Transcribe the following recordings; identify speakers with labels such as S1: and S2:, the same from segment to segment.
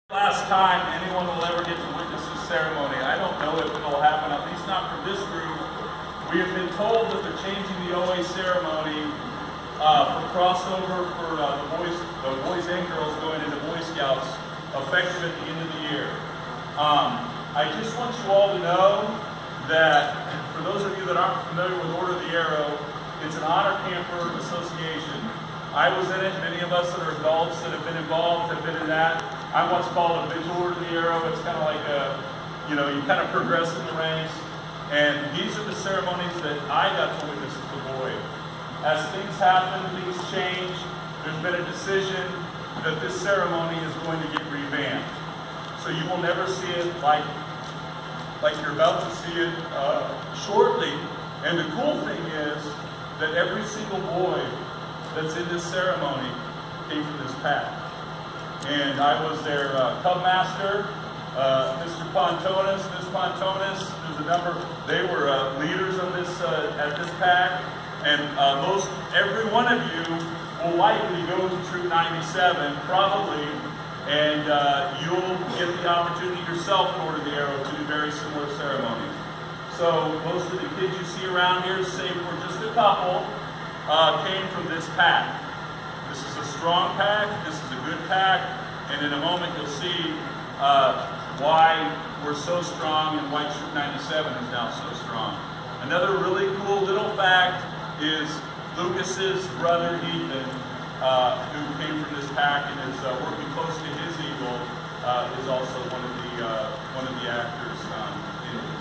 S1: Last time anyone will ever get to witness this ceremony. I don't know if it'll happen, at least not for this group. We have been told that they're changing the OA ceremony for crossover for the boys and girls going into Boy Scouts, effective at the end of the year. I just want you all to know that for those of you that aren't familiar with Order of the Arrow, it's an honor camper association. I was in it. Many of us that are adults that have been involved have been in that. I'm what's called a Vigil Order of the Arrow. It's kind of like you kind of progress in the ranks. And these are the ceremonies that I got to witness as a boy. As things happen, things change. There's been a decision that this ceremony is going to get revamped. So you will never see it like you're about to see it shortly. And the cool thing is that every single boy that's in this ceremony came from this pack. And I was their Cub Master, Mr. Pontonis, Ms. Pontonis. There's a number. They were leaders of this at this pack, and every one of you will likely go to Troop 97, probably, and you'll get the opportunity yourself in Order of the Arrow to do very similar ceremonies. So most of the kids you see around here, save for just a couple, came from this pack. This is a strong pack, this is a good pack, and in a moment you'll see why we're so strong and why Troop 97 is now so strong. Another really cool little fact is Lucas's brother Ethan, who came from this pack and is working close to his eagle, is also one of the actors in it.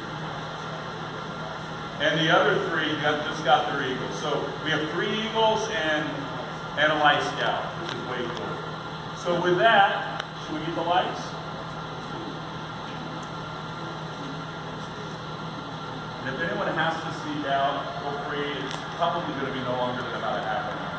S1: And the other three just got their eagles. So we have 3 eagles and a light scout, which is way cool. So with that, should we get the lights? And if anyone has to sneak out, feel free. It's probably going to be no longer than about a half an hour.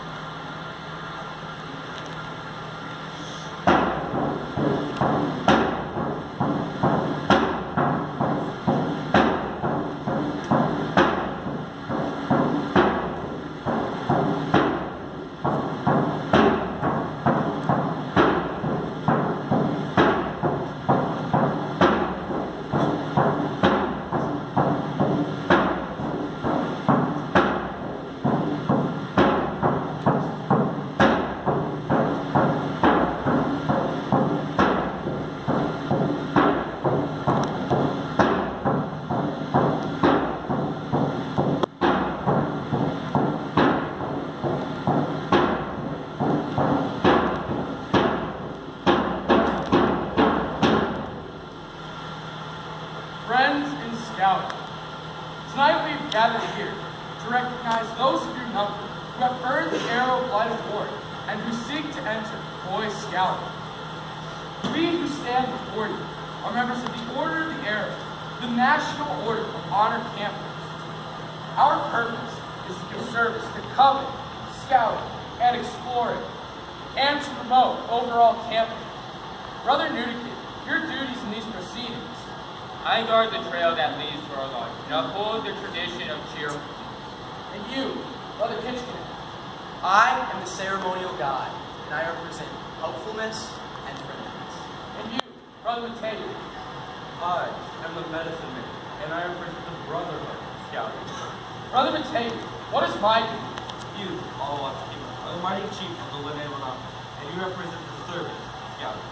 S2: Friends in Scouting, tonight we've gathered here to recognize those of your number who have earned the Arrow of Light Award and who seek to enter Boy Scouting. We who stand before you are members of the Order of the Arrow, the National Order of Honor Campers. Our purpose is to give service to covering, scouting, and exploring, and to promote overall camping. Brother Nudikid, your duties in these proceedings.
S3: I guard the trail that leads to our lodge, and uphold the tradition of cheerful.
S2: And you, Brother Kitchener.
S4: I am the ceremonial guide, and I represent helpfulness and friendliness.
S2: And you, Brother Mateo.
S5: I am the medicine man, and I represent the brotherhood of scouting.
S2: Brother Mateo, what is my duty?
S5: You, Alawat's keeper, are the mighty chief of the Lenewana, and you represent the service of scouting.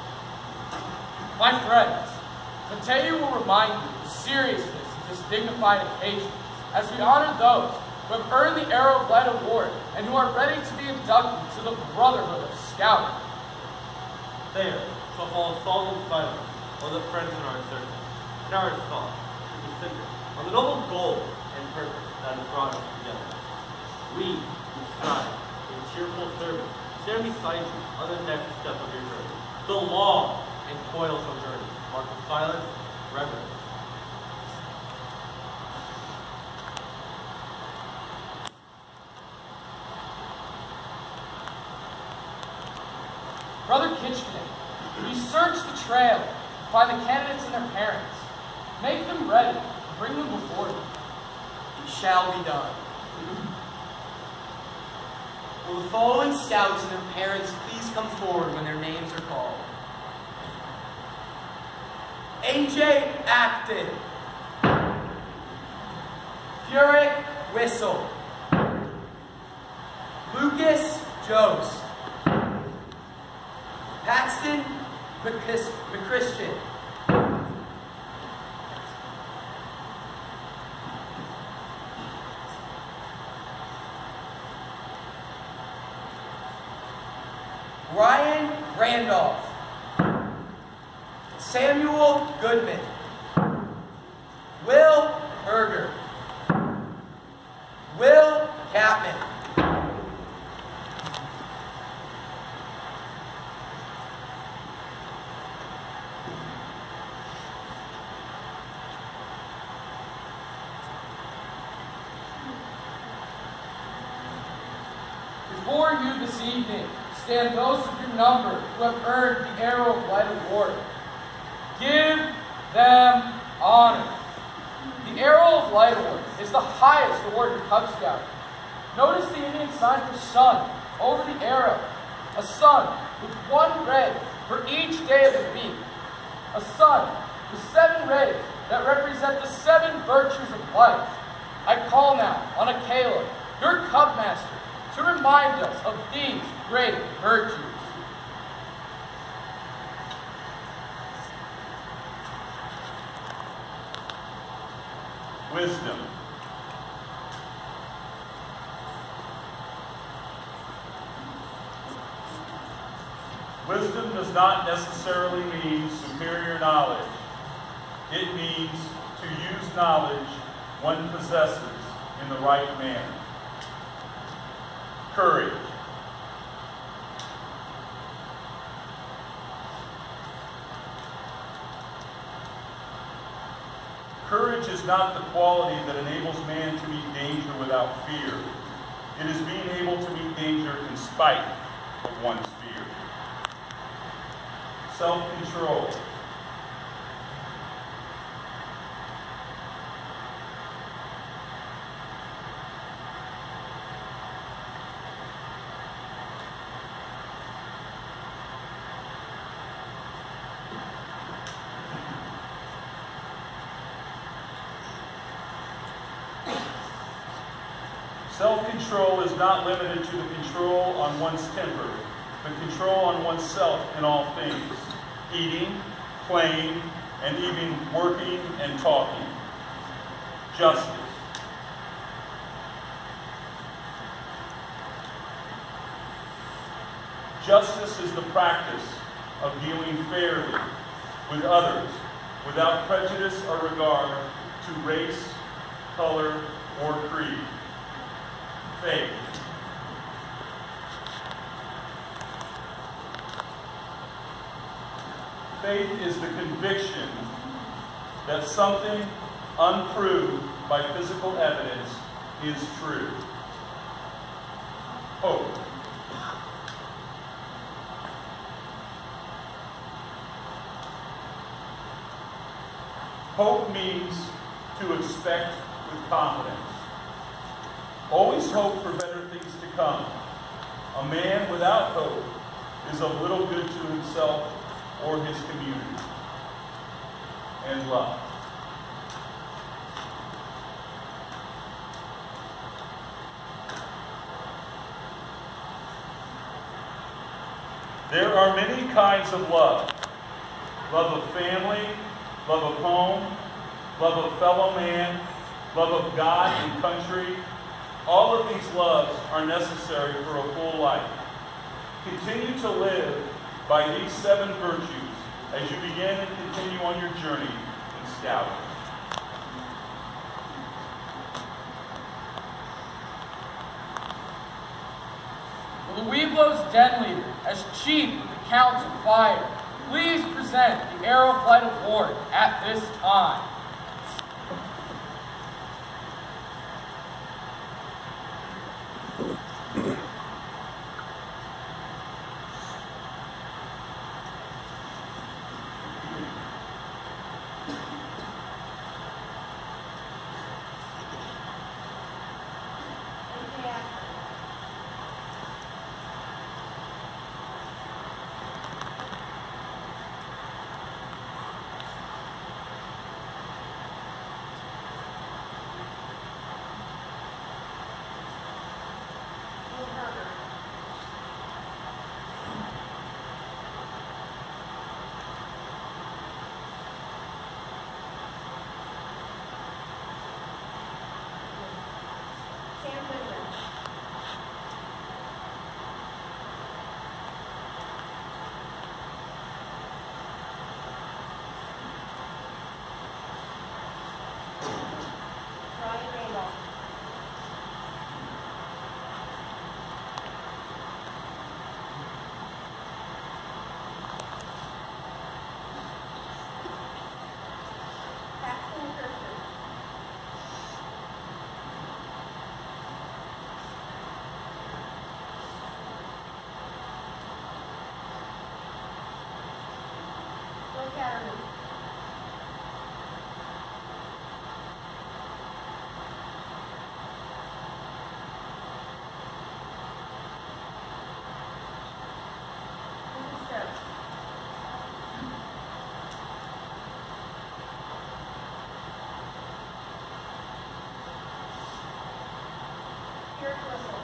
S2: My friends, Mateo will remind you of the seriousness of this dignified occasion as we honor those who have earned the Arrow of Light Award and who are ready to be inducted to the Brotherhood of Scouting.
S5: There shall fall a solemn silence while the friends in our circle, and our thoughts will be centered on the noble goal and purpose that has brought us together. We who strive in cheerful service stand beside you on the next step of your journey, the long and toilsome journey marked with silence, reverence.
S2: Brother Kitchener, we search the trail to find the candidates and their parents. Make them ready and bring them before you.
S4: It shall be done. Will the following scouts and their parents please come forward when their names are called? AJ Acton. Furic Whistle. Lucas Jost. Paxton McChristian. Ryan Randolph. Samuel Goodman. Will Berger. Will Capman.
S2: Before you this evening stand those of your number who have earned the Arrow of Light Award. Give them honor. The Arrow of Light Award is the highest award in Cub Scouting. Notice the Indian sign for sun over the arrow. A sun with one ray for each day of the week. A sun with 7 rays that represent the 7 virtues of life. I call now on Akela, your Cub Master, to remind us of these great virtues.
S1: Wisdom. Wisdom does not necessarily mean superior knowledge. It means to use knowledge one possesses in the right manner. Courage. Courage is not the quality that enables man to meet danger without fear. It is being able to meet danger in spite of one's fear. Self-control. Self-control is not limited to the control on one's temper, but control on oneself in all things. Eating, playing, and even working and talking. Justice. Justice is the practice of dealing fairly with others without prejudice or regard to race, color, or creed. Faith. Faith is the conviction that something unproved by physical evidence is true. Hope. Hope means to expect with confidence. Always hope for better things to come. A man without hope is of little good to himself or his community. And love. There are many kinds of love. Love of family, love of home, love of fellow man, love of God and country. All of these loves are necessary for a full life. Continue to live by these 7 virtues as you begin and continue on your journey in Scouting.
S2: Will the Weeblo's den leader, as chief of the Counts of Fire, please present the Arrow of Light Award at this time?
S6: Academy. Here to whistle.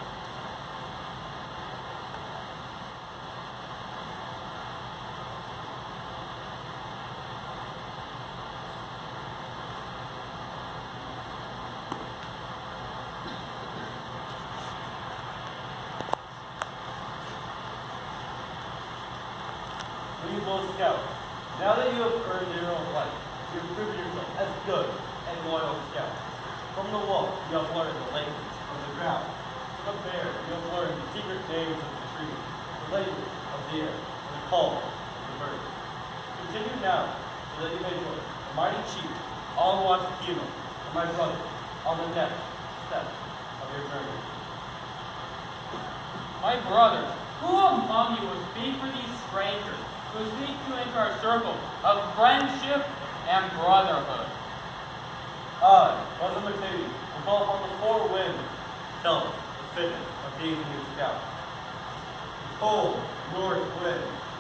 S5: Speedway Scout. Now that you have earned your own life, you have proven yourself as good and loyal scouts. From the wolf, you have learned the language of the ground. From the bear, you have learned the secret names of the trees, the language of the air, and the call of the birds. Continue now, so that you may join the mighty chief, Alawat Kino, and my brother, on the next step of your journey.
S3: My brothers, who among you will speak for these strangers who seek to enter our circle of friendship and brotherhood?
S5: I, Brother McCady, will call upon the four winds, tell them the fitness of being a new scout. Cold north wind.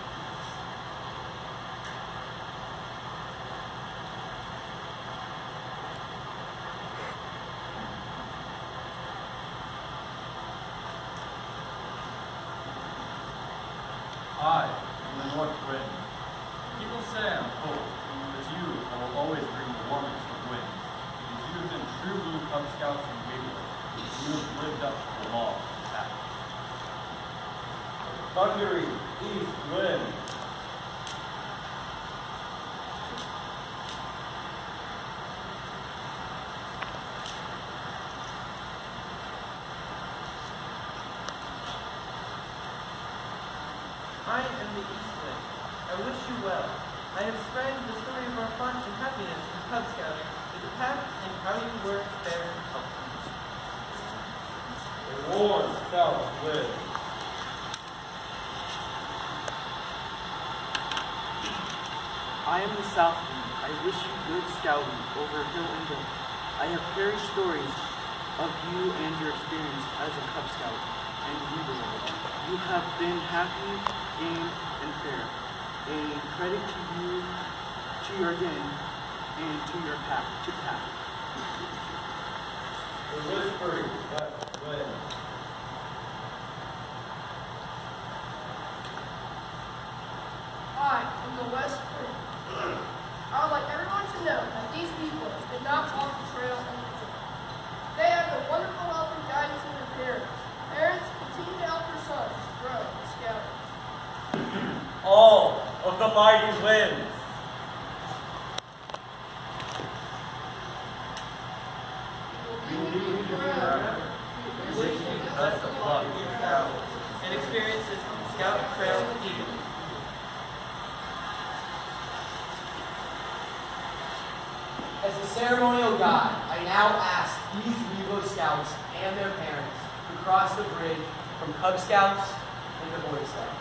S5: I am the north wind. People say I'm cold, but you I will always bring the warmest of wind. Because you have been true blue Cub Scouts and Speedway. You have lived up to the law of attack. Thundering east wind.
S7: I am the East Wind. I wish you well. I have spread the story of our fun and happiness in Cub Scouting to the path and how you work, fair, and help.
S5: A warm south wind.
S7: I am the South Wind. I wish you good scouting over hill and dale. I have cherished stories of you and your experience as a Cub Scout and leader. You have been happy, game, and fair. A credit to you, to your gang, and to your pack.
S5: The whispering west wind.
S6: I am the West Wind. I would like everyone to know that these people did not walk the trail unaided. They have the wonderful help and guidance of their parents. Parents continue to help their sons grow and scout.
S5: All of the mighty winds.
S7: And experiences Scout Trail Eagle.
S4: As the ceremonial guide, I now ask these Wevo Scouts and their parents to cross the bridge from Cub Scouts into Boy Scouts.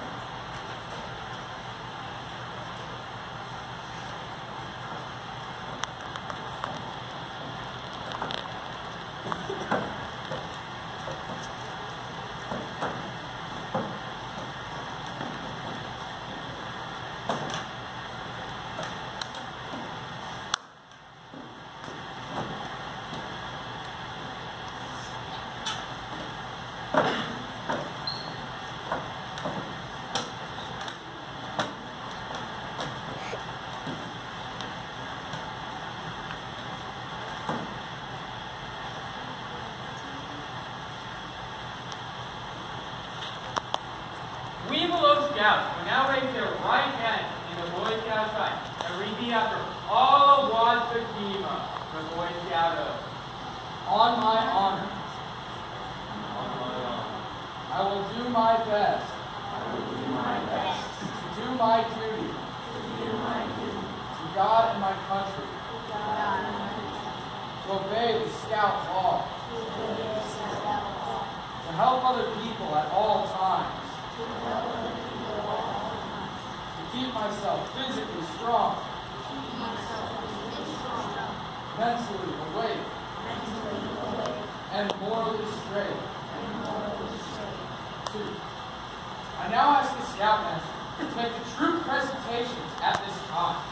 S3: Scouts will now raise their right hand in the Boy Scout sign and repeat after all Alawat Fatima, the Boy Scout oath.
S2: On my honor, I will do my best to do my duty to God and my country, to obey the Scout law, to help other people at all times, to keep myself physically strong, mentally awake, and morally straight. 2. I now ask the Scoutmaster to make the troop presentations at this time.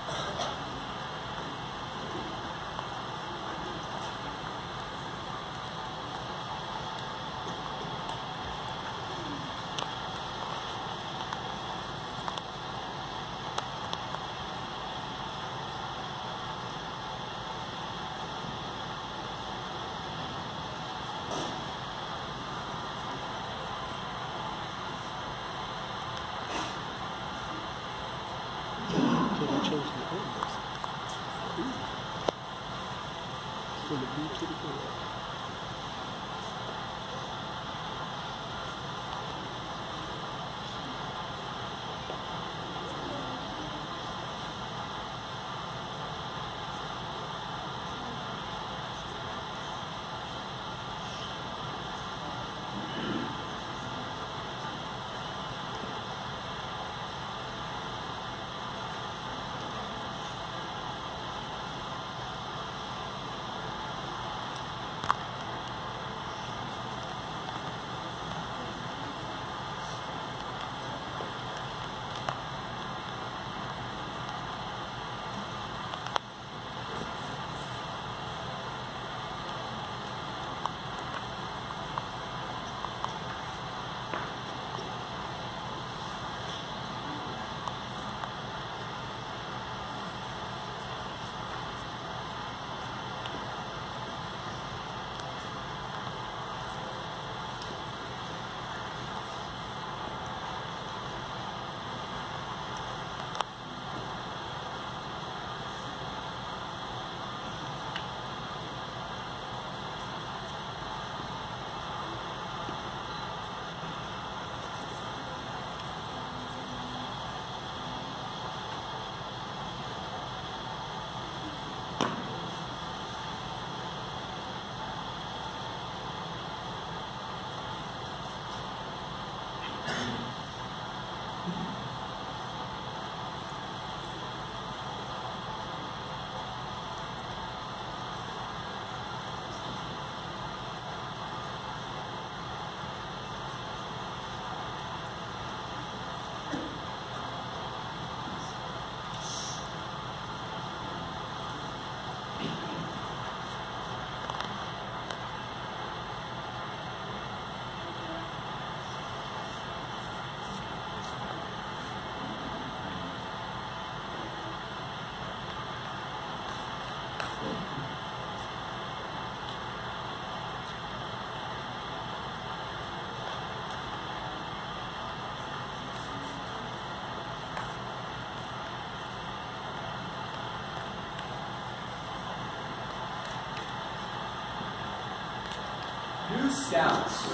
S4: New Scouts.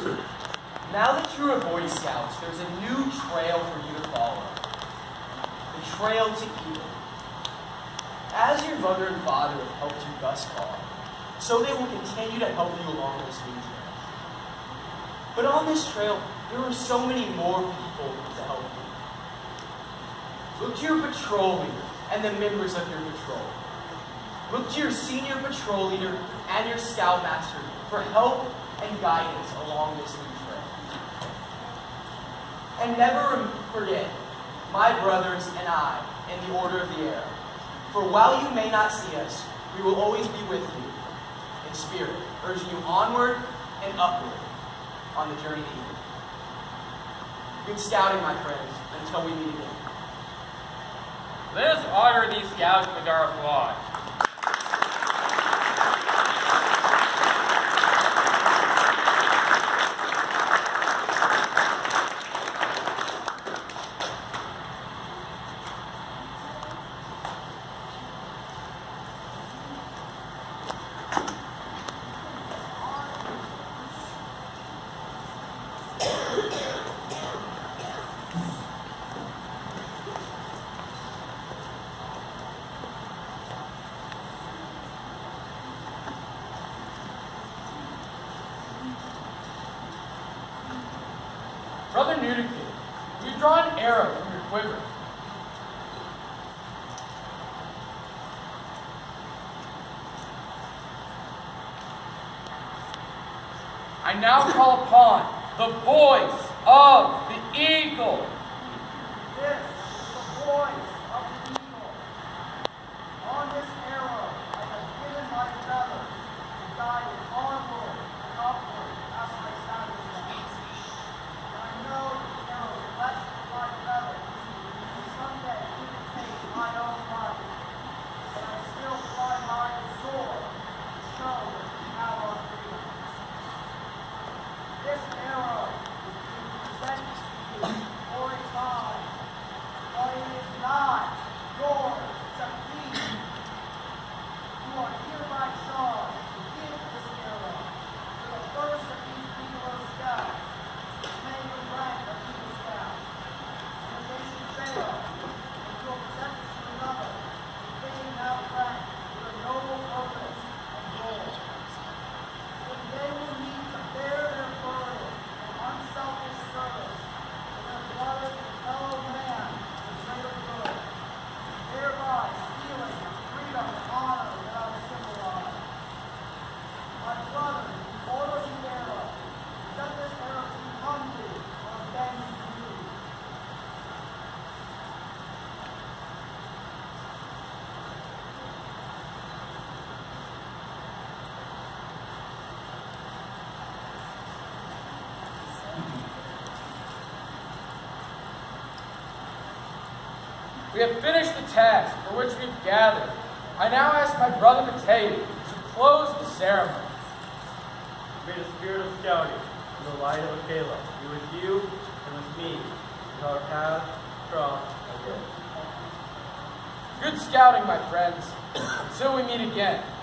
S4: Now that you're a Boy Scouts, there's a new trail for you to follow. The trail to evil. As your mother and father have helped you thus far, so they will continue to help you along this new trail. But on this trail, there are so many more people to help you. Look to your patrol leader and the members of your patrol. Look to your senior patrol leader and your scoutmaster for help and guidance along this new trail. And never forget my brothers and I in the order of the air. For while you may not see us, we will always be with you in spirit, urging you onward and upward on the journey to evil. Good scouting, my friends, until we meet again.
S3: Let us honor these scouts with our applause.
S2: Brother Nudicate, will you draw an arrow from your quiver? I now call upon the voice of the eagle.
S8: This is the voice of the eagle. On this arrow I have given my feathers to guide it onward and upward as I sound it down. And I know the arrow left my feathers will someday imitate my own life. But I still fly high and soar to show that we have our freedom. This arrow is being presented to you for a time, but it is not yours to keep. You are hereby charged to give this arrow to the first of these Eagle Scouts, which may the rank of Eagle Scouts. And if they should fail, and you will present it to another, fading out rank with a noble purpose and goal. If they will need to bear their burden in unselfish service to their brother and fellow man for greater good, thereby stealing the freedom and honor that I symbolize. My brother, order the arrow. Let this arrow to be hungry or avenge you.
S2: We have finished the task for which we've gathered. I now ask my brother Matei to close the ceremony.
S5: May the spirit of scouting and the light of Akela be with you and with me as our paths cross again.
S2: Good scouting, my friends. Until we meet again.